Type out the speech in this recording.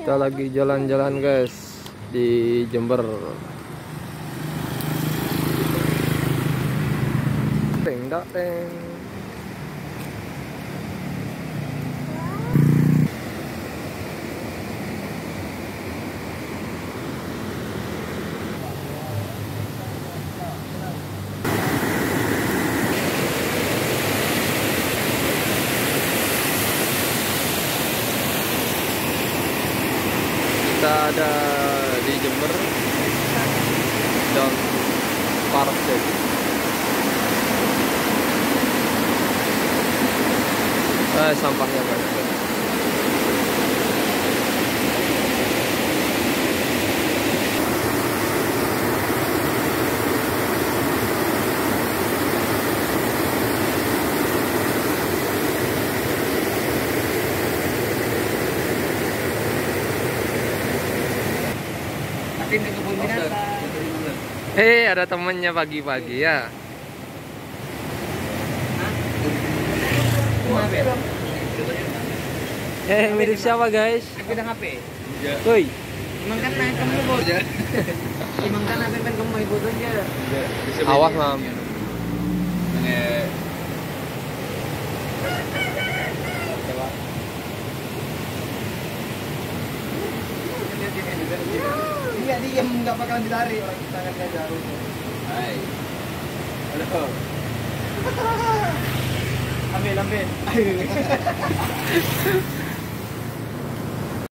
Kita lagi jalan-jalan guys di Jember. Teng dak teng. Kita ada di Jember dan Park jadi. Sampahnya banyak. Hei, ada temennya pagi-pagi ya. Mirip siapa guys? Beda HP. Woi. Emang kan kamu bos. Emang kan apa kan kamu ibu aja. Awas mam. Iya diam nggak bakalan ditarik orang tangannya jauh. Hai. Halo. Ambil.